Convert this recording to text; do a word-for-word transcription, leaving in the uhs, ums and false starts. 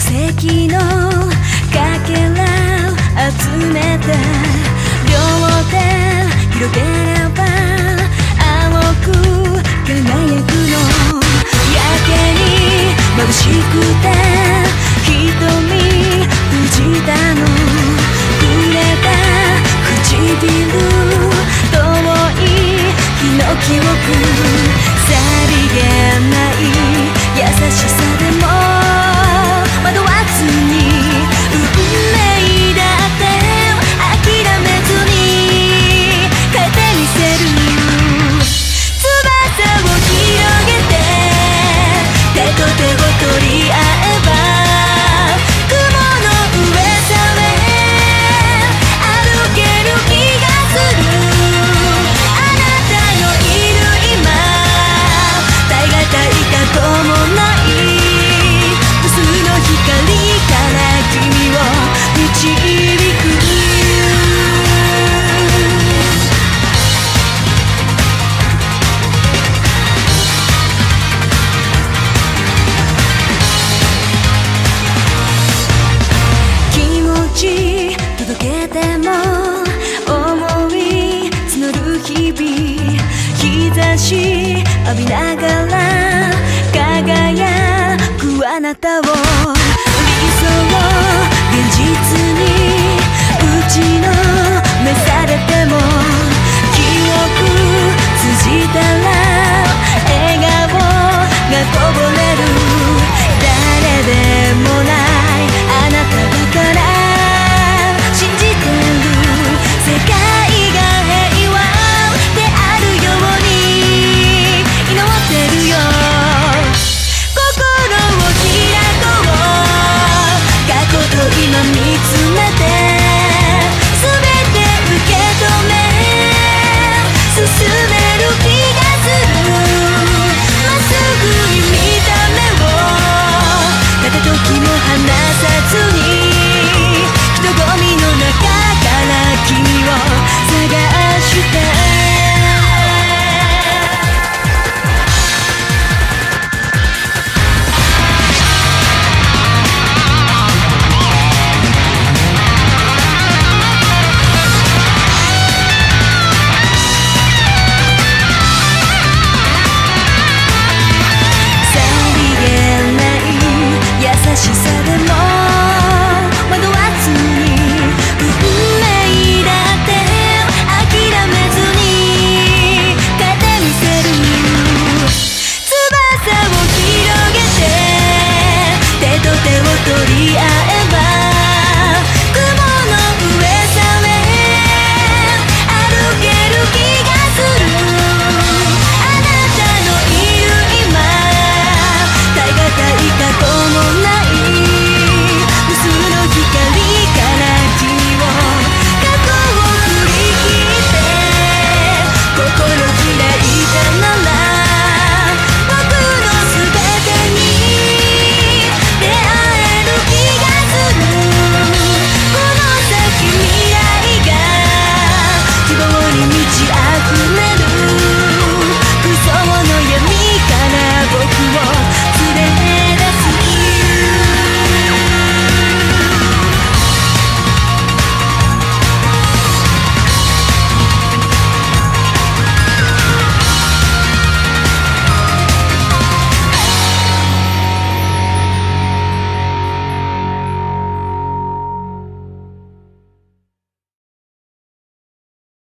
石のかけらを集めて両手広げれば青く輝くのやけに眩しくて瞳閉じたの触れた唇遠い日の記憶さりげない優しさでも惑わずに運命だって諦めずに変えてみせる翼を広げて手と手を取り合えば雲の上さえ歩ける気がするあなたのいる今耐え難い過去もない無数の光から君を導く気持ち届けても思い募る日々日差し浴びながら輝くあなたを